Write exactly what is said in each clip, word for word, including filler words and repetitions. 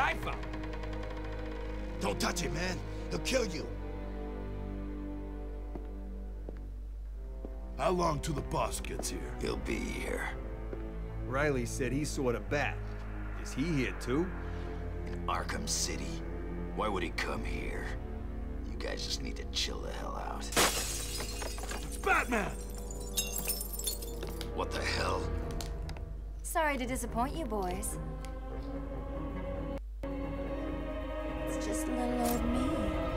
Don't touch him, man. He'll kill you. How long till the boss gets here? He'll be here. Riley said he saw the bat. Is he here too? In Arkham City. Why would he come here? You guys just need to chill the hell out. It's Batman! What the hell? Sorry to disappoint you, boys. It's just little old me.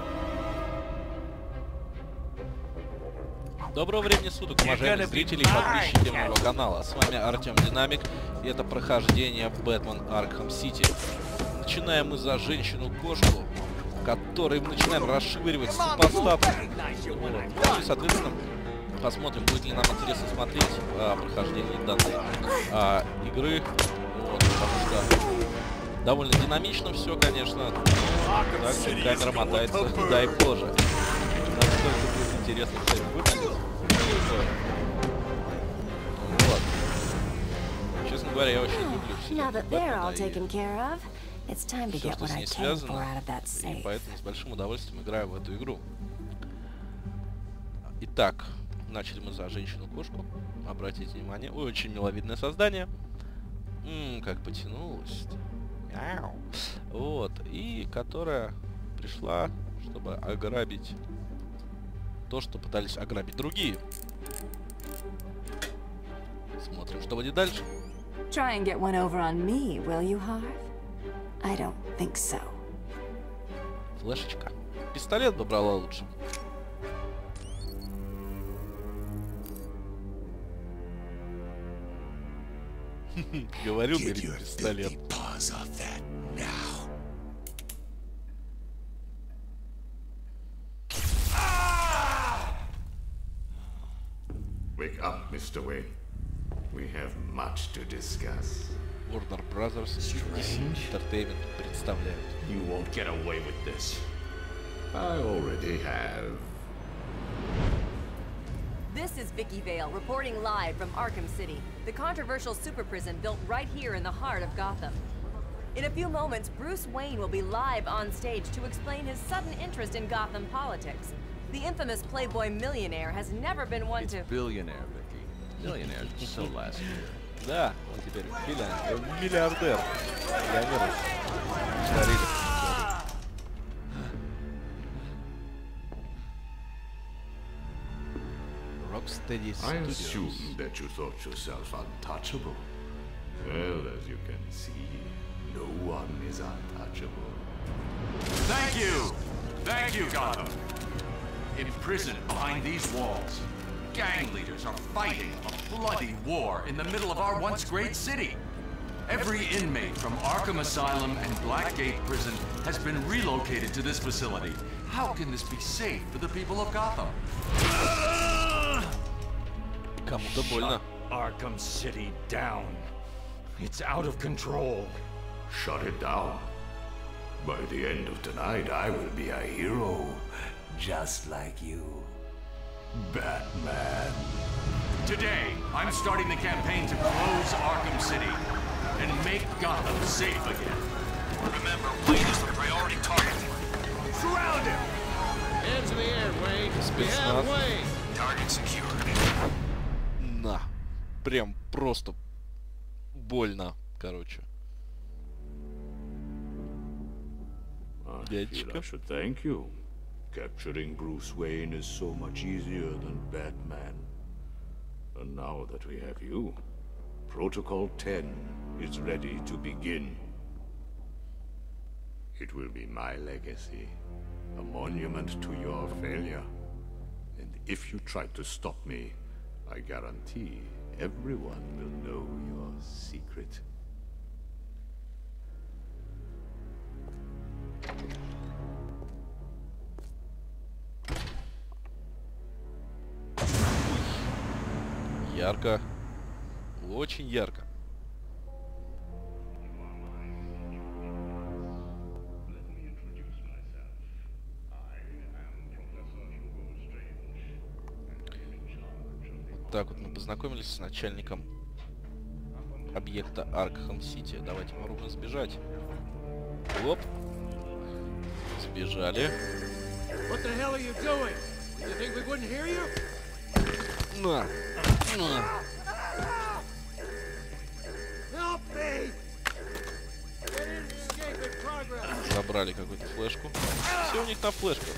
Доброго времени суток, уважаемые зрители и подписчики моего канала. С вами Артем Динамик, и это прохождение Бэтмен Аркхэм Сити. Начинаем мы за женщину-кошку, которой мы начинаем расшвыривать супостатов. Вот. Ну и, соответственно, посмотрим, будет ли нам интересно смотреть а, прохождение данной а, игры. Вот, потому что довольно динамично все, конечно. Так, камера мотается, дай боже. Насколько будет интересно все это выглядит. Вот. Честно говоря, я очень люблю все это Бэтмена, и все, что с ней связано, и поэтому с большим удовольствием играю в эту игру. Итак, начали мы за женщину-кошку. Обратите внимание, очень миловидное создание. Ммм, как потянулось. Вот, и которая пришла, чтобы ограбить то, что пытались ограбить другие. Смотрим, что будет дальше. Try and get one over on me, will you, Harv? I don't think so. Флешечка. Пистолет бы брала лучше. Говорю, бери пистолет. Wake up, Mister Wayne. We have much to discuss. Warner Brothers и си Entertainment представляют. You won't get away with this. I already have. This is Vicky Vale reporting live from Arkham City, the controversial super prison built right here in the heart of Gotham. In a few moments, Bruce Wayne will be live on stage to explain his sudden interest in Gotham politics. The infamous Playboy millionaire has never been one to... It's billionaire, Vicky. Millionaires are so last year. Да, он теперь миллиардер. Миллионер. Rocksteady Studios. I assume that you thought yourself untouchable. Well, as you can see, no one is untouchable. Thank you! Thank you, Gotham! Imprisoned behind these walls, gang leaders are fighting a bloody war in the middle of our once great city. Every inmate from Arkham Asylum and Blackgate Prison has been relocated to this facility. How can this be safe for the people of Gotham? Кому-то больно. Arkham City down. It's out of control. Shut it down. By the end of tonight, I will be a hero. Just like you, Batman. Today, I'm starting the campaign to close Arkham City and make Gotham safe again. Remember, Wayne is the priority target. Surround him! Hands in the air, Wayne. We have Wayne. Target secured. На. Прям просто больно, короче. I feel I should thank you. Capturing Bruce Wayne is so much easier than Batman. And now that we have you, Protocol ten is ready to begin. It will be my legacy, a monument to your failure. And if you try to stop me, I guarantee everyone will know your secret. Ярко. Очень ярко. Вот так вот мы познакомились с начальником объекта Аркхэм Сити. Давайте попробуем сбежать. Оп. Сбежали. What the hell are you doing? Did you think we wouldn't hear you? На. На. Help me! Escape in progress. Забрали какую-то флешку. Все у них на флешках.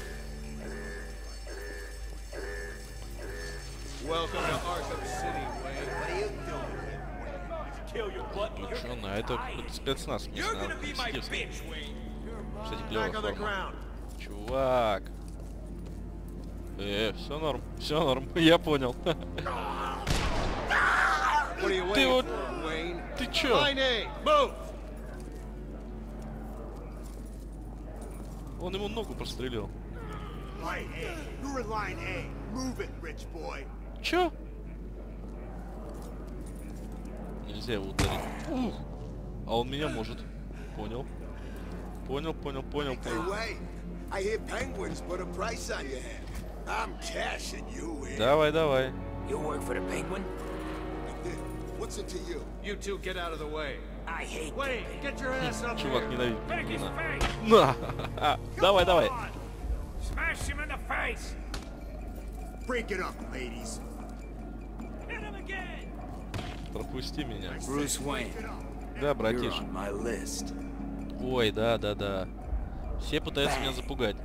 Welcome to Arkham City, Wayne. What are you doing? Kill your butt. Ну чё, на это, это спецназ местный, архамситевский. Кстати, клёвая форма. Чувак. Э, все норм, все норм, я понял. Ты вот, ты чё? Он ему ногу прострелил. Чё? Нельзя его ударить. Ух. А он меня может. Понял. Понял, понял, понял, понял. Давай, давай. You work for the Penguin? What's it to you? You two get out of the way. I hate Wayne, get your ass up Чувак here. ненавидит. На. На. Давай, давай. Smash him in the face. Break it up, ladies. Hit him again. Пропусти меня. Bruce Wayne. Да, You're братиш. on my list. Ой, да, да, да. Все пытаются меня запугать.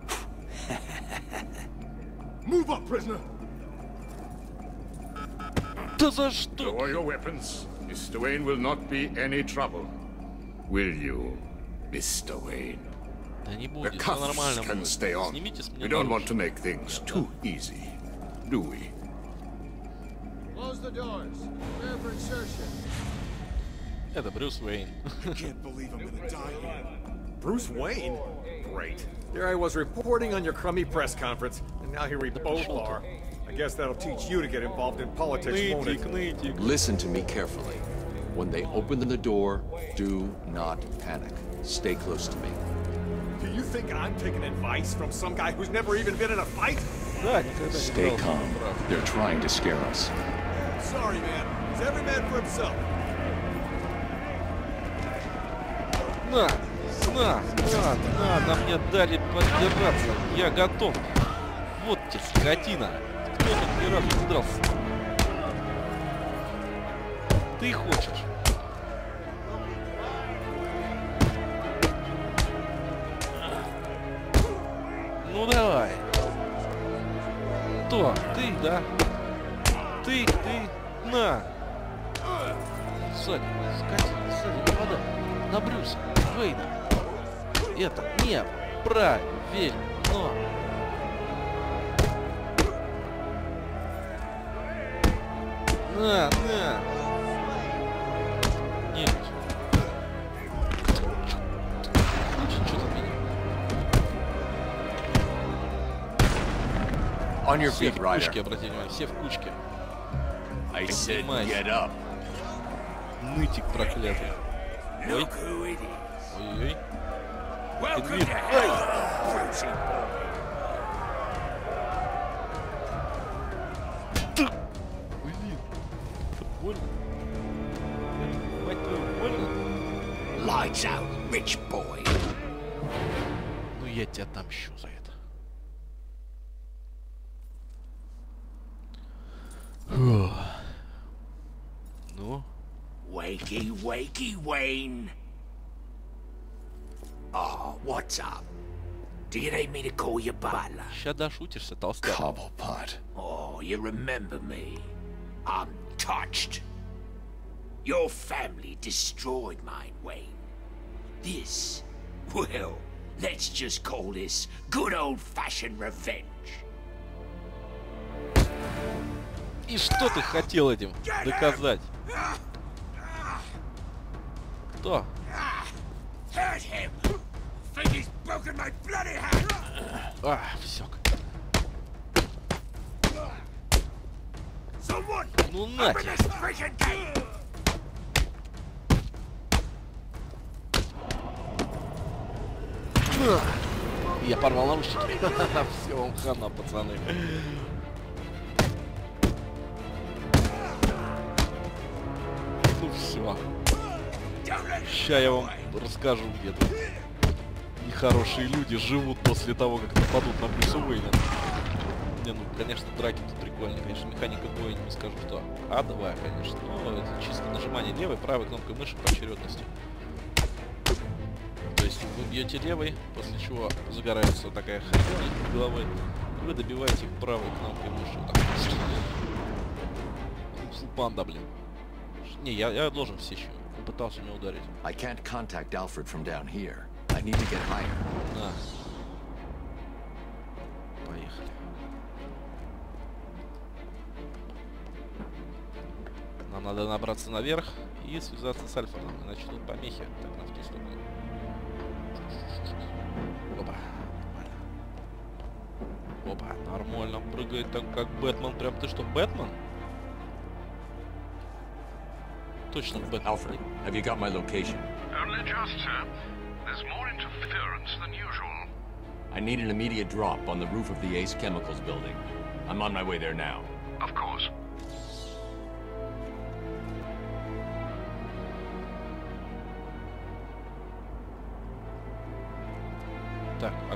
Move up, prisoner. Да за что? Lower your weapons. Mister Wayne will not be any trouble. Will you, Mister Wayne? Да не The будет, все cuffs нормально can будет. stay on. Снимите с меня We don't want to наручники. make things too easy, do we? Close the doors. Prepare for insertion. Это Брюс Уэйн. Can't believe I'm gonna die here. Bruce Wayne? Great. There I was reporting on your crummy press conference, and now here we both are. I guess that'll teach you to get involved in politics, won't Нытик, it? нытик. Listen to me carefully. When they open the door, do not panic. Stay close to me. Do you think I'm taking advice from some guy who's never even been in a fight? Да, никогда не Stay дрался. calm. They're trying to scare us. Sorry, man. It's every man for himself. На, на, на, на, на мне дали подбираться. Я готов. Вот тебе, скотина. Кто тут ни разу не дрался? Ты хочешь? Ну давай. Кто? Ты, да? Ты, ты, на. Сзади, скотина, сзади, нападай. На Брюса Вейна. Это не правильно. На, на. Нет. Хочет что-то от меня. On your Все feet, в Ryder. кучке, обратите внимание, все в кучке. I said Поднимайся. get up. Нытик проклятый. Ой. Look who it is. Ой-ой-ой. Welcome Иди. to hell, Brucey boy. Блин. Это больно. Мать твою, больно? Lights out, rich boy. Ну я тебя отомщу за это. Фух. Ну? Wakey, wakey, Wayne. Oh, what's up? Do you need me to call you butler? Ща дошутишься, толстяк. Cobblepot. Oh, you remember me? I'm touched. Your family destroyed mine, Wayne. This, well, let's just call this good old-fashioned revenge. И что ты хотел этим доказать? Кто? Hurt him! Think he's broken my bloody hand! А, все. Someone! Ну на Open тебе. this freaking gate! На. Я порвал наручники. Все, вам хана, пацаны. Ну все. Ща я вам расскажу где-то. какие хорошие люди живут после того, как нападут на Брюса Уэйна. Не, ну, конечно, драки тут прикольные. Конечно, механика боя не скажу, что адовая, конечно. Но это чисто нажимание левой, правой кнопкой мыши по очередности. То есть вы бьете левой, после чего загорается вот такая хрень над головой. И вы добиваете их правой кнопкой мыши. Вот так. Панда, блин. Не, я, я должен все еще. Он пытался меня ударить. I can't contact Alfred from down here. I need to get higher. На. Поехали. Нам надо набраться наверх и связаться с Альфредом, иначе тут помехи. Так, на в ту сторону. Опа. Нормально. Опа, нормально. Прыгает так, как Бэтмен. Прям ты что, Бэтмен? Точно Бэтмен. Alfred, have you got my location? Only just, sir. There's more interference than usual. I need an immediate drop on the roof of the Ace Chemicals building. I'm on my way there now. Of course. Так, а...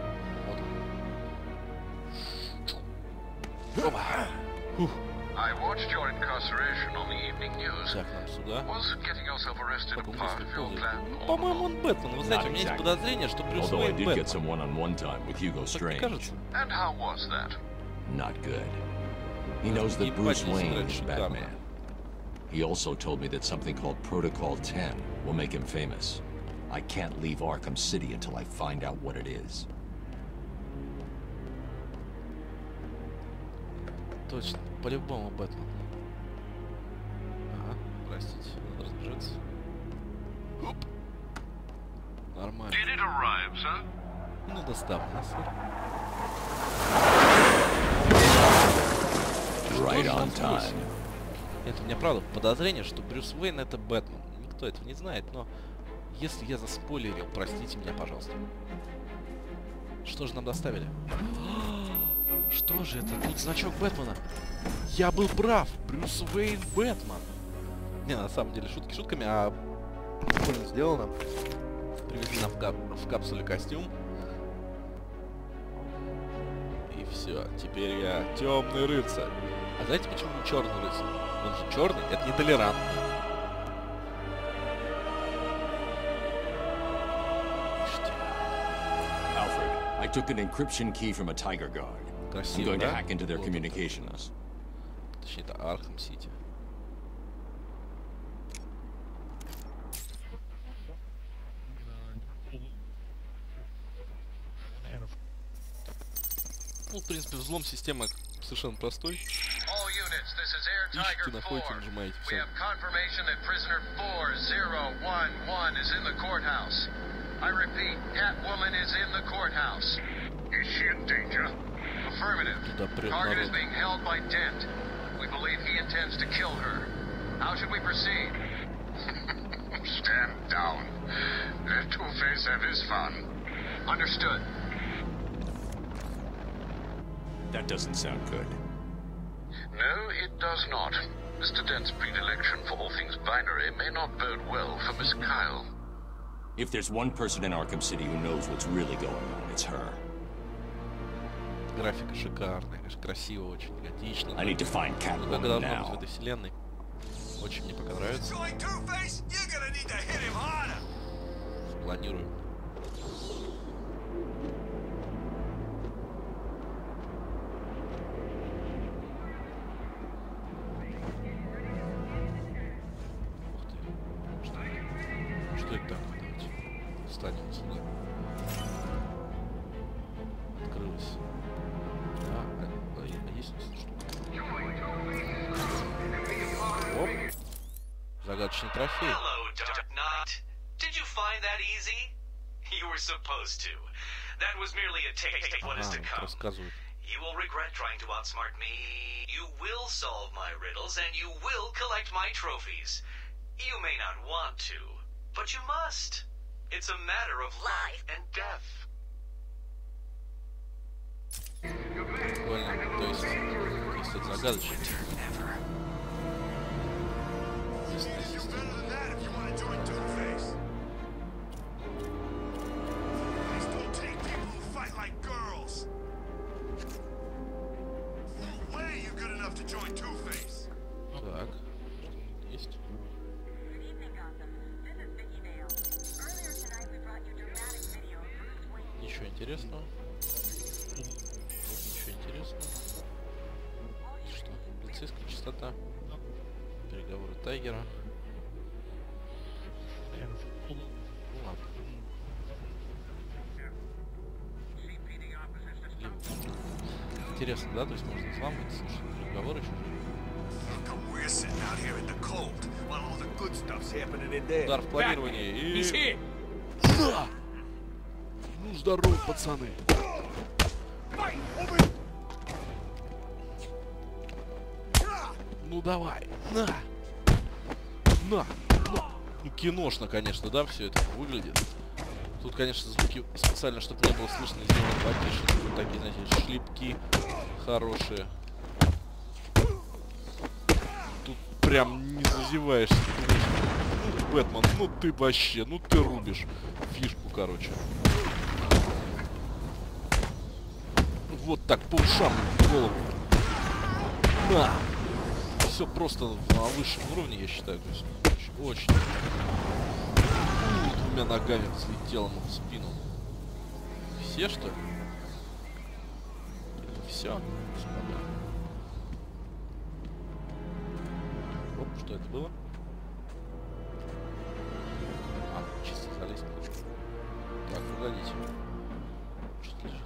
Вот. Опа. Фух. I watched your incarceration on the evening news. Так, нам сюда. Was getting yourself arrested a part of your plan? По-моему, он Бэтмен. Вы знаете, у меня есть подозрение, что Брюс Уэйн Бэтмен. Strange. And how was that? Not good. He knows that Bruce Wayne is Batman. He also told me that something called Protocol ten will make him famous. I can't leave Arkham City until I find out what it is. Точно, по-любому Бэтмен. Ага, простите, надо разбежаться. Оп. Нормально. Did it arrive, sir? Ну, доставлено, сэр. Right on time. Это у меня правда подозрение, что Брюс Уэйн это Бэтмен. Никто этого не знает, но если я заспойлерил, простите меня, пожалуйста. Что же нам доставили? Что же это? Тут значок Бэтмена. Я был прав. Брюс Уэйн Бэтмен. Не, на самом деле, шутки шутками, а прикольно сделано. Привезли нам в, кап в капсуле костюм. И все. Теперь я темный рыцарь. А знаете, почему не черный рыцарь? Он же черный, это нетолерантно. Alfred, I took an encryption key from a Tiger Guard. I'm going to hack into their communications. Точнее, это Арkham Сити. Ну, в принципе, взлом системы совершенно простой. Ищите, находите, нажимаете. Все. Is she in danger? Affirmative. Target is being held by Dent. We believe he intends to kill her. How should we proceed? Stand down. Let Two-Face have his fun. Understood. That doesn't sound good. No, it does not. Mister Dent's predilection for all things binary may not bode well for Miss Kyle. If there's one person in Arkham City who knows what's really going on, it's her. Графика шикарная, конечно, красиво, очень готично. I need to find Catwoman должно now. быть в этой вселенной. Очень мне пока нравится. Планирую. Ух ты. Что это? Что это такое? Давайте встанем сюда. Открылось. Да, а, а есть штука? Оп. Загадочный трофей. Hello, Dark Knight. Did you find that easy? You were supposed to. That was merely a taste of what is to come. You will regret trying to outsmart me. You will solve my riddles, and you will collect my trophies. You may not want to, but you must. It's a matter of life and death. Прикольно. То есть, если это загадочно. Так, есть. Ничего интересного. Ничего интересного. Что? Полицейская частота. Переговоры Тайгера. Ну ладно. Интересно, да? То есть можно взламывать, слушать переговоры чужие. Удар в планировании и... На! Ну, здорово, пацаны. Ну, давай. На! На! На! Ну, киношно, конечно, да, все это выглядит. Тут, конечно, звуки специально, чтобы не было слышно, сделаны потише. Вот такие, знаете, шлепки хорошие. Тут прям не зазеваешься. Ну, Бэтмен, ну ты вообще, ну ты рубишь фишку, короче. Вот так, по ушам в голову. На! Все просто на высшем уровне, я считаю. То есть очень, очень. Двумя ногами взлетел ему в спину. Все, что ли? Все, господа. Оп, что это было? А, чисто залезть. Так, погодите. Что лежит?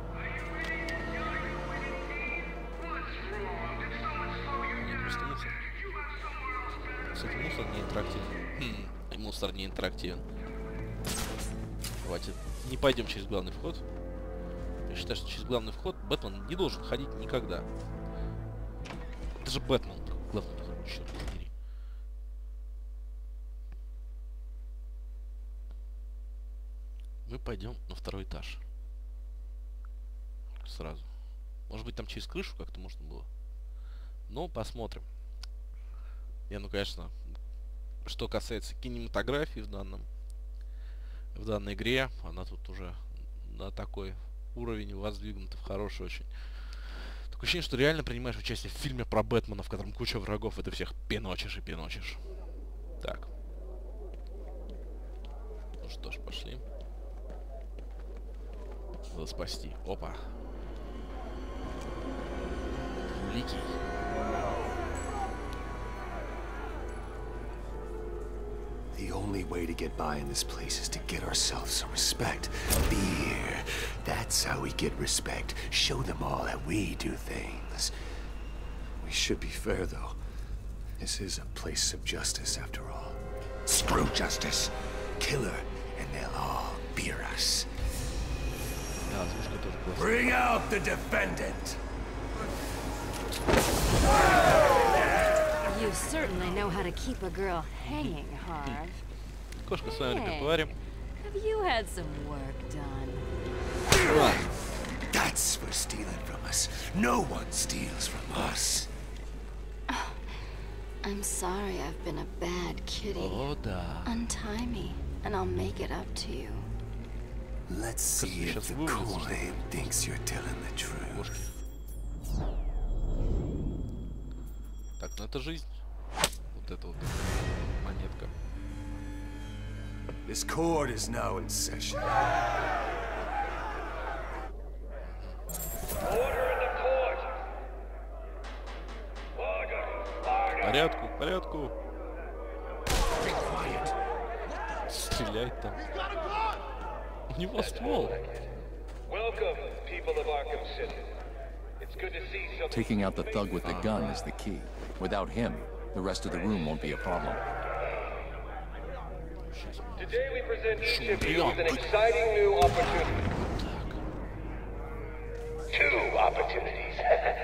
Просто мусор. Кстати, мусор не интерактивен. Хм, и мусор не интерактивен. Давайте не пойдем через главный вход. Я считаю, что через главный вход Бэтмен не должен ходить никогда. Это же Бэтмен. Главный вход, черт побери. Мы пойдем на второй этаж. Сразу. Может быть, там через крышу как-то можно было. Но посмотрим. Я, ну, конечно, что касается кинематографии в данном в данной игре, она тут уже на такой уровень воздвигнута, хороший очень. Такое ощущение, что реально принимаешь участие в фильме про Бэтмена, в котором куча врагов, и ты всех пиночишь и пиночишь. Так. Ну что ж, пошли. Надо спасти. Опа. Великий. The only way to get by in this place is to get ourselves some respect. Fear. That's how we get respect. Show them all that we do things. We should be fair, though. This is a place of justice, after all. Screw justice. Kill her, and they'll all fear us. Bring out the defendant! You certainly know how to keep a girl hanging, Harv. Кошка, с вами поговорим. Have you had some work done? That's for stealing from us. No one steals from us. Oh, I'm sorry I've been a bad kitty. Oh, да. Untie me, and I'll make it up to you. Let's see if the Kool-Aid thinks you're telling the truth. Так, ну это жизнь. Вот это вот монетка. This court is now in session. Порядку, порядку. Стреляй там. У него ствол. Taking out the thug with the gun is the key. Without him, the rest of the room won't be a problem. Today we present each of you with an exciting new opportunity. Two opportunities.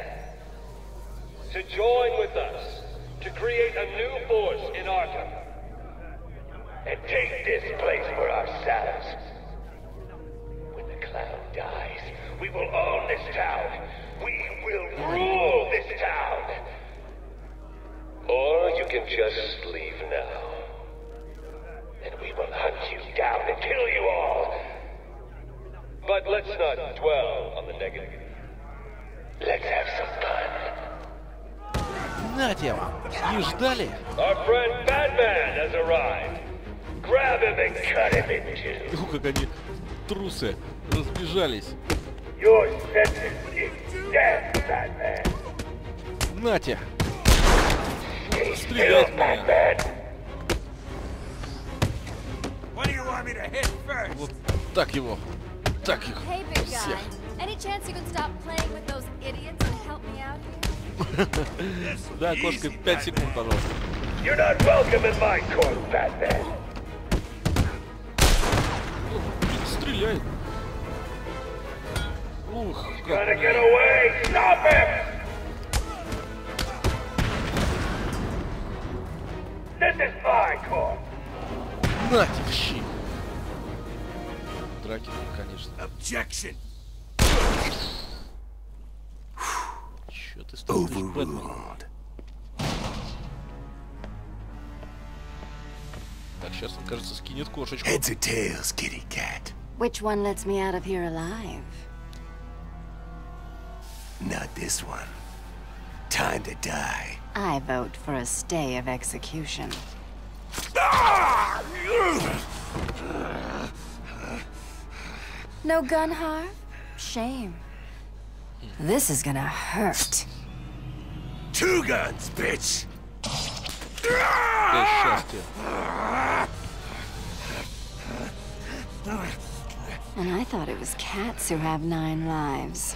To join with us, to create a new force in Arkham. And take this place for ourselves. When the clown dies, we will own this town. We will rule this town. Or you can just leave now. And we will hunt you down and kill you all. But let's not dwell on the negative. Let's have some fun. Нате вам! Не ждали? Our friend Batman has arrived. Grab him and cut him in two. Ну, как они, трусы, разбежались. Your sentence is death, Batman. Нате! Стрелять в меня! Вот так его! Так их! Hey, big Всех! guy. Any chance you can stop playing with those idiots and help me out here? Да, кошка, пять секунд, пожалуйста. You're not welcome in my court, Batman. Стреляй! Ух, Trying to get away! Stop him! This is my court. Нате, щи! Драки, конечно. Objection. Чё ты строишь, Бэтмен? Так, сейчас он, кажется, скинет кошечку. Heads or tails, kitty cat? Which one lets me out of here alive? Not this one. Time to die. I vote for a stay of execution. No gun, Harv? Shame. This is gonna hurt. Two guns, bitch! And I thought it was cats who have nine lives.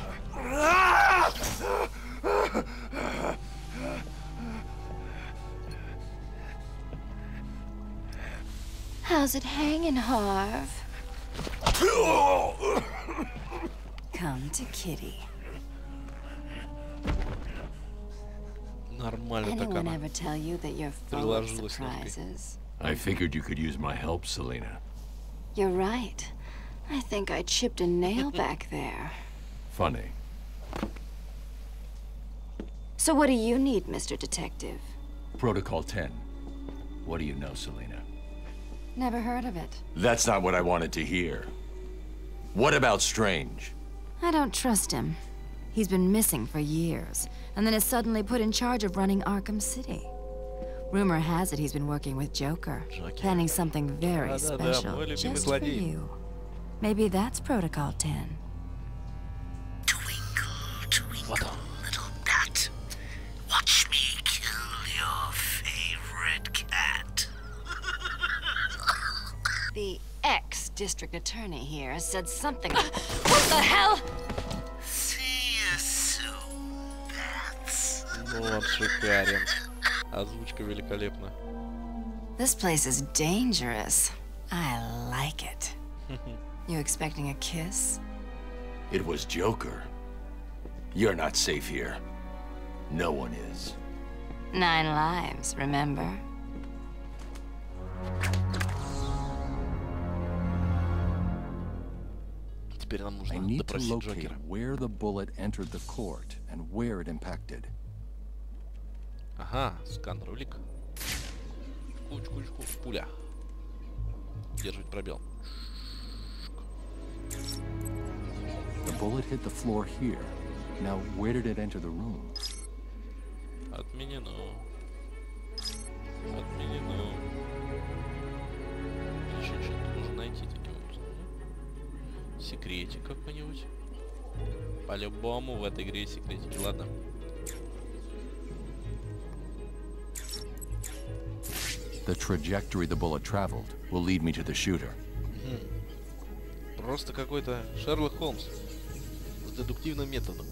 How's it hanging, Harv? Come to Kitty. Нормально так Anyone она ever tell you that you're full of surprises? I figured you could use my help, Selina. You're right. I think I chipped a nail back there. Funny. So what do you need, Mister Detective? Protocol ten. What do you know, Selina? Never heard of it. That's not what I wanted to hear. What about Strange? I don't trust him. He's been missing for years, and then is suddenly put in charge of running Arkham City. Rumor has it he's been working with Joker, planning something very special just for you. Maybe that's Protocol ten. Twinkle, twinkle, little bat. Watch me kill your favorite cat. The ex-district attorney here said something. What the hell? See you soon, bats. Ну, он шикарен. Озвучка великолепна. This place is dangerous. I like it. You expecting a kiss? It was Joker. You're not safe here. No one is. Nine lives, remember? Теперь нам нужно I need to допросить locate Джокера. where the bullet entered the court and where it impacted. Ага, сканер улик. Кучку, кучку, пуля. Держать пробел. The bullet hit the floor here. Now, where did it enter the room? Отменено. Отменено. Еще что-то нужно найти таким образом. Секретик какой-нибудь. По-любому в этой игре есть секретики. Ладно. The trajectory the bullet traveled will lead me to the shooter. Просто какой-то Шерлок Холмс с дедуктивным методом.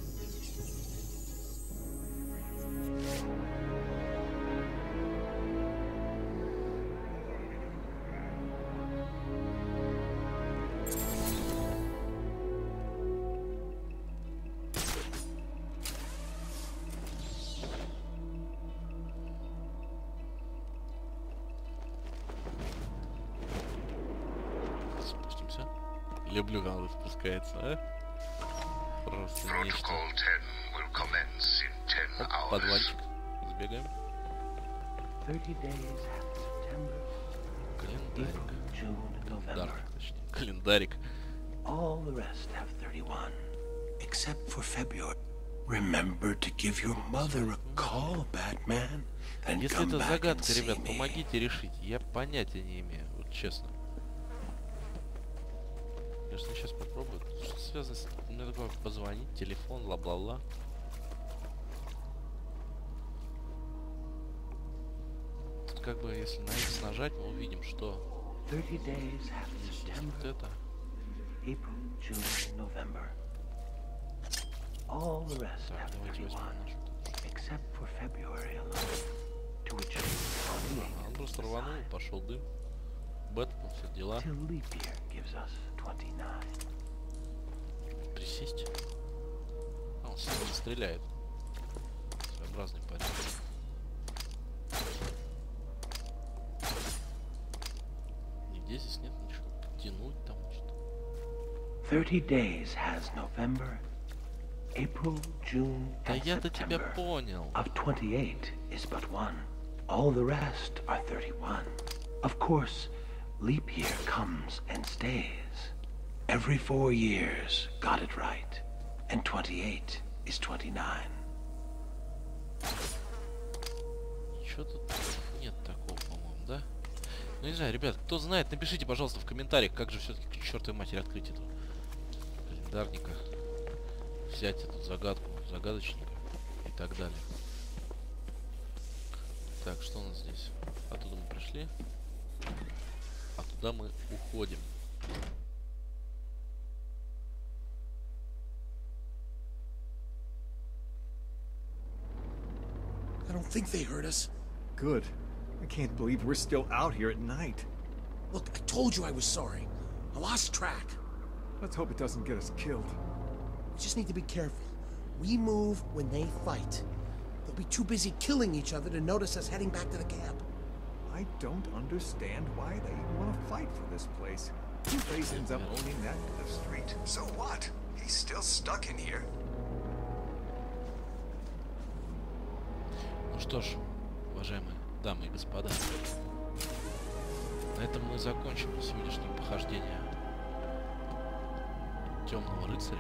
Люблю, когда он спускается, а? Просто нечто. Оп, подвальчик. Сбегаем. Календарик. Дарк, точнее. Календарик. All the rest have thirty-one, except for February. Remember to give your mother a call, Batman. And Если come это back загадка, and see ребят, me. помогите решить. Я понятия не имею, вот честно. Конечно, сейчас попробую. Что связано с... Мне такое позвонить, телефон, бла-бла-бла. Тут как бы, если на X нажать, мы увидим, что... thirty days have September, вот это. April, June, November. All the rest Так, have давайте возьмем thirty-one, наш... except for February alone, to which Ага, он просто рванул, пошел дым. Бэтмен, все дела. till leap year gives us twenty-nine. Присесть. А, он сам стреляет. Своеобразный парень. Нигде здесь нет ничего. Подтянуть там что-то. thirty days has November, April, June, Да and я-то тебя September. понял. Of twenty-eight is but one. All the rest are thirty-one. Of course, leap year comes and stays. Every four years, got it right. And twenty-eight is twenty-nine. Ничего тут нет такого, по-моему, да? Ну не знаю, ребят, кто знает, напишите, пожалуйста, в комментариях, как же все-таки к чертовой матери открыть эту календарника. Взять эту загадку, загадочника и так далее. Так, что у нас здесь? Оттуда мы пришли. А туда мы уходим. I don't think they heard us. Good. I can't believe we're still out here at night. Look, I told you I was sorry. I lost track. Let's hope it doesn't get us killed. We just need to be careful. We move when they fight. They'll be too busy killing each other to notice us heading back to the camp. I don't understand why they even want to fight for this place. Two-Face ends up owning that cliff street. So what? He's still stuck in here. Ну что ж, уважаемые дамы и господа, на этом мы закончим сегодняшнее похождение Темного рыцаря.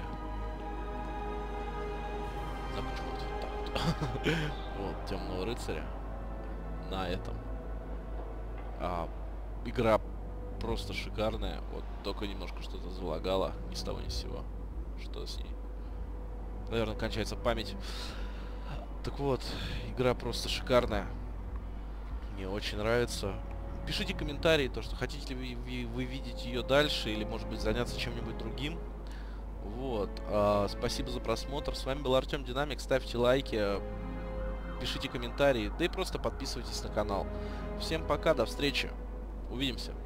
Закончим вот так вот. Вот, Темного рыцаря. На этом. А, игра просто шикарная. Вот только немножко что-то залагало. Ни с того ни с сего. Что с ней? Наверное, кончается память. Так вот, игра просто шикарная. Мне очень нравится. Пишите комментарии, то, что хотите ли вы, вы видеть ее дальше, или, может быть, заняться чем-нибудь другим. Вот. А, спасибо за просмотр. С вами был Артем Динамик. Ставьте лайки, пишите комментарии, да и просто подписывайтесь на канал. Всем пока, до встречи. Увидимся.